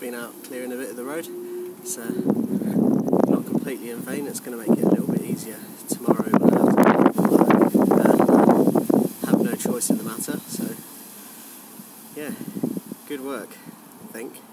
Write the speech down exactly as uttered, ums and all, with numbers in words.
been out clearing a bit of the road. It's uh, not completely in vain. It's going to make it a little bit easier tomorrow when I have to um, have no choice in the matter. So yeah, good work, I think.